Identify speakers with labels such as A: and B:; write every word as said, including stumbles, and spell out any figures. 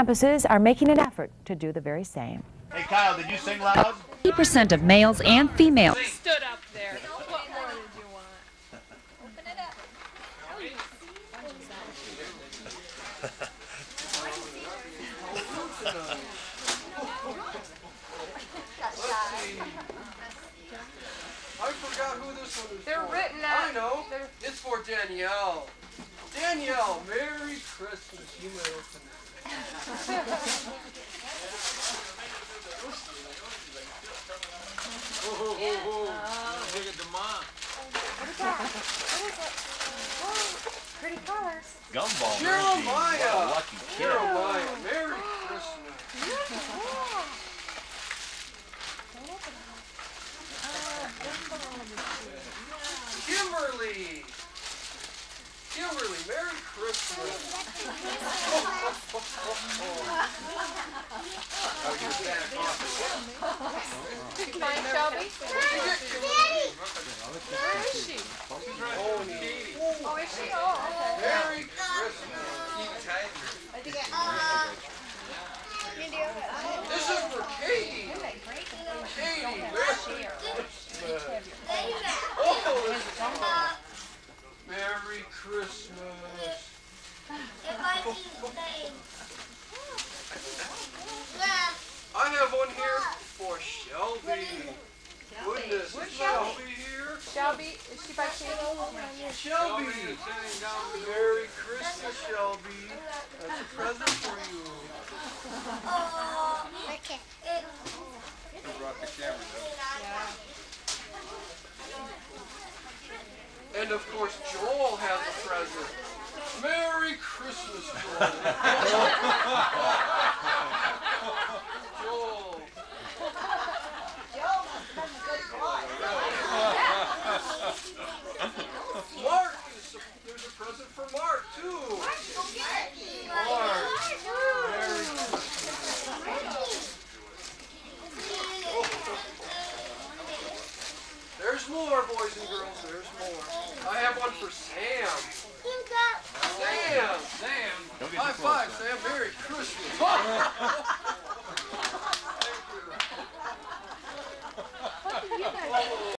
A: Campuses are making an effort to do the very same.
B: Hey Kyle, did you sing loud?
C: eighty percent of males and females
D: Stood up there. What more did you want?
E: Open it up.
F: I forgot who this one is
D: They're
F: for.
D: written out.
F: I know.
D: They're-
F: It's for Danielle. Danielle, Merry Christmas. You may open it. Oh, oh, oh, oh. Look at the mom.
E: What is that? What is it? Oh, pretty colors.
B: Gumball.
F: Jeremiah.
B: What a lucky kid.
F: Jeremiah, Merry Christmas. Kimberly. Kimberly, Merry Christmas. Oh, you're Santa Claus.
D: Fine, Shelby. Where is she?
F: Oh, Katie.
D: Oh, is she? Oh, okay.
F: Merry Christmas. This is for Katie. Katie, Merry Christmas. Oh, this is Merry Christmas. I have one here for Shelby. Goodness, is Shelby here?
D: Shelby, is she by Katie?
F: Shelby! Merry Christmas, Shelby. That's a present for you.
E: Okay.
F: And of course, Joel has a present. Merry Christmas, Joel. Joel. Mark, is, there's a present for Mark, too. Mark. Merry Christmas. There's more, boys and girls. There's more. I have one for Sam.